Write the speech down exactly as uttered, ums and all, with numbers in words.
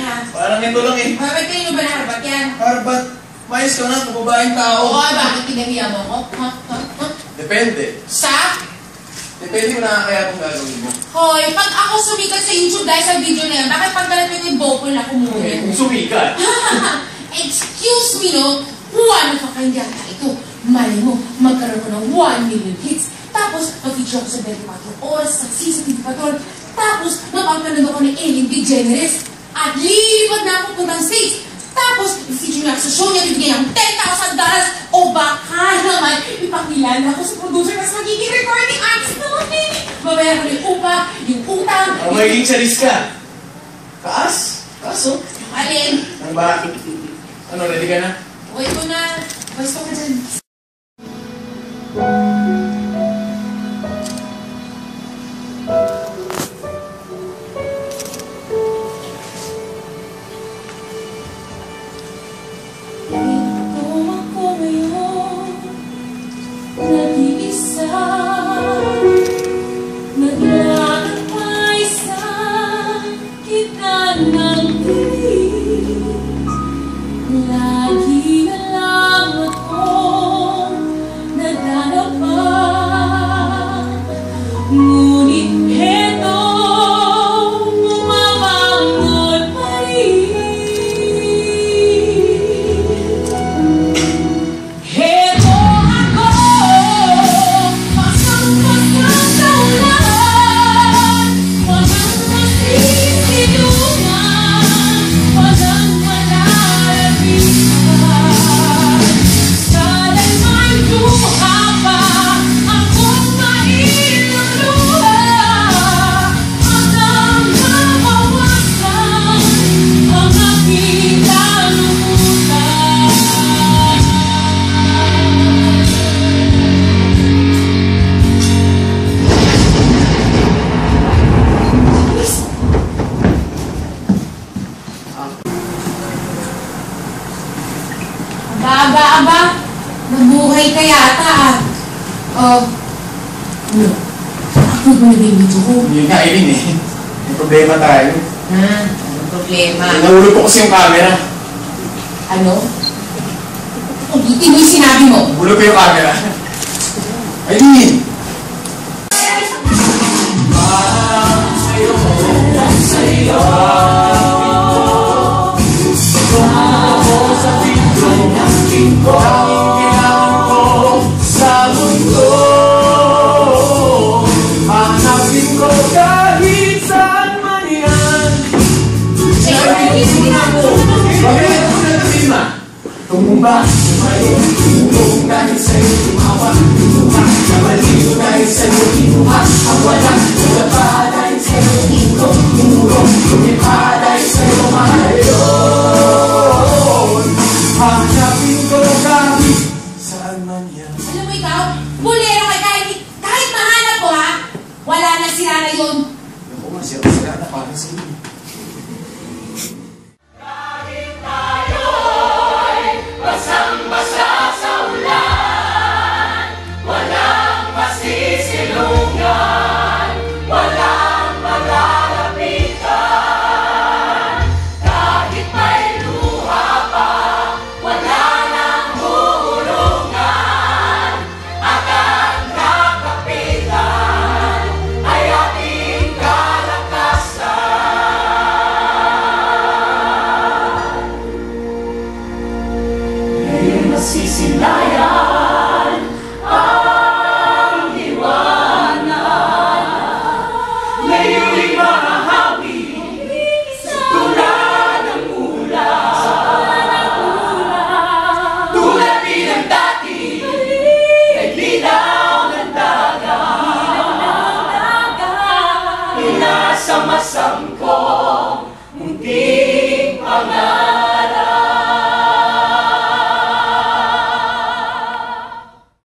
ha? Parang ito lang eh. Bakit kayo ba na harbat yan? Harbat. Mayos ka na, mababaeng tao. Oo, bakit pinahiya mo ako? Ha? Ha? Ha? Depende. Sa? Depende kung nakakaya kung gagawin mo. Hoy, pag ako sumikat sa YouTube dahil sa video na yan, bakit pagdalat mo yung bopol na kumuha? Eh, kung sumikat. Excuse me, no? One of a kind yata ito. Malay mo, magkaroon ko ng one million hits. Tapos, mag-feature ako sa twenty-four oras sa C C T V Patrol. Tapos, mapapanood ako ng Ellen DeGeneres. At lilipad na ako puntang stage. Tapos, i-feature na ako sa show niya, bibigyan ng ten thousand dollars. O baka naman, ipakilala ako sa producer kasi magiging recording artist naman din. Babayaran ko yung upa, yung utang. O magiging charis ka. Kaas? Kaso? Alin? Ano ba? Ano, ready ka na? Wait ko na. Pwesto ka dyan. Aba, aba, nabuhay ka yata ah. Oh, ano? Upload mo na ba yung video ko? Hindi nga, Eileen eh. May problema tayo. Ha? Anong problema? Nahulog ko kasi yung camera. Ano? Ulitin mo yung sinabi mo. Nahulog ko yung camera. Eileen! Parang sa'yo, parang sa'yo. Tumumba, tumayo, tumulong dahil sa'yo tumawa. Tumawa, nabaliw dahil sa'yo kinuha. Ang walang tulapa dahil sa'yo tingkong. Tumulong, tumipa dahil sa'yo mahayon. Hanapin ko kahit saan man yan. Alam mo ikaw, bulero ka kahit, kahit mahanap ko ha, wala na sila na yun. Ako nga, sira-sira na parang sa'yo. Basang-basa sa ulan, walang masisilungan, walang malalapitan. Kahit may luha pa, wala nang huhulungan. Agad nakapitan ay ating kalakasan. Masisilayan ang liwanag, ngayon'y mahahawi tulad ng ulan. Tulad din ng dati, ay linaw ng dagat, inasam-asam